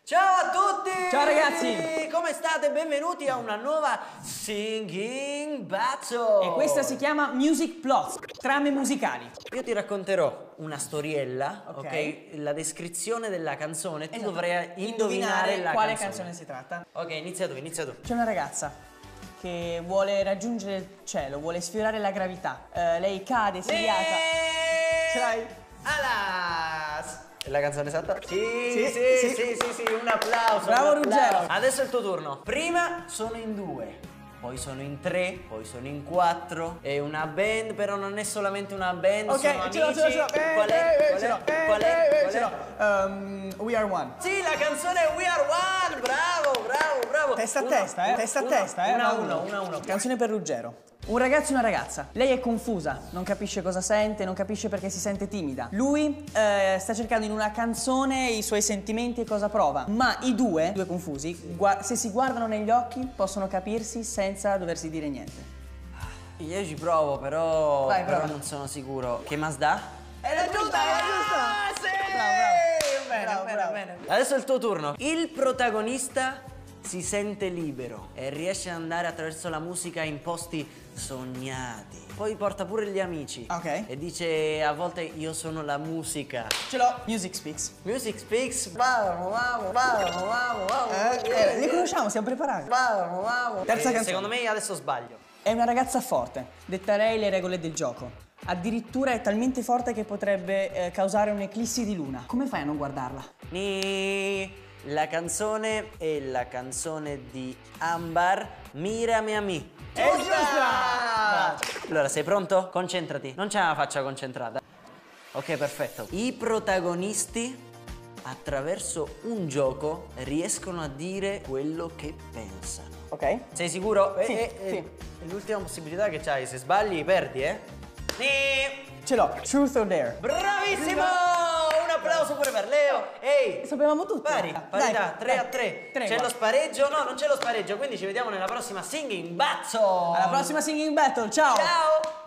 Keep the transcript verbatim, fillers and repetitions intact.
Ciao a tutti! Ciao ragazzi! Come state? Benvenuti a una nuova Singing Battle! E questa si chiama Music Plots, trame musicali. Io ti racconterò una storiella, ok? Ok. La descrizione della canzone, tu Esatto. dovrai indovinare, Indovinare la quale canzone. canzone si tratta. Ok, inizia tu, inizia tu. C'è una ragazza che vuole raggiungere il cielo, vuole sfiorare la gravità. Eh, lei cade, si rialza. Ce l'hai? Alas! È la canzone esatta? Sì, Sì, sì, sì. sì, sì, sì, un applauso. Bravo, un applauso. Ruggero. Adesso è il tuo turno. Prima sono in due, poi sono in tre, poi sono in quattro. È una band, però non è solamente una band, Ok, sono ce l'ho, amici. ce l'ho, ce l'ho. Eh, Qual eh, è? eh, Qual ce è? l'ho. Eh, Qual è? eh, Qual ce è? l'ho. Um, We Are One. Sì, la canzone è We Are One, bravo, bravo, bravo. Testa a Uno, testa, eh? uno, Testa a uno, testa, eh? uno a Va uno, uno a uno. Canzone per Ruggero. Un ragazzo e una ragazza. Lei è confusa, non capisce cosa sente, non capisce perché si sente timida. Lui eh, sta cercando in una canzone i suoi sentimenti e cosa prova. Ma i due, due confusi, se si guardano negli occhi possono capirsi senza doversi dire niente. Io ci provo, però, Vai, però prova. non sono sicuro. Che Mazda? È la giusta, è la giusta! Ah, sì! Bravo, bravo. Bene, Bravo, bene, bravo. bene. Adesso è il tuo turno. Il protagonista si sente libero e riesce ad andare attraverso la musica in posti sognati. Poi porta pure gli amici. Ok. E dice a volte io sono la musica. Ce l'ho. Music Speaks. Music speaks. Vamo, vamo, vamo, vamo, vamo. Eh, eh, li conosciamo, siamo preparati. Vamo, vamo. Terza Eh, canzone. Secondo me adesso sbaglio. È una ragazza forte, detterei le regole del gioco. Addirittura è talmente forte che potrebbe eh, causare un'eclissi di luna. Come fai a non guardarla? Ni. La canzone è la canzone di Ambar, Mírame a mí. È giusta! Allora, sei pronto? Concentrati. Non c'è una faccia concentrata. Ok, perfetto. I protagonisti, attraverso un gioco, riescono a dire quello che pensano. Ok. Sei sicuro? Sì, Eh, eh, sì. È l'ultima possibilità che c'hai. Se sbagli, perdi, eh? Ni. Ce l'ho. Truth or Dare. Bravissimo! Un applauso pure per Leo. Ehi! Sapevamo tutti. Pari, parità, tre a tre. tre, C'è guarda. lo spareggio? No, non c'è lo spareggio, quindi ci vediamo nella prossima Singing Battle. Alla prossima Singing Battle, ciao! Ciao!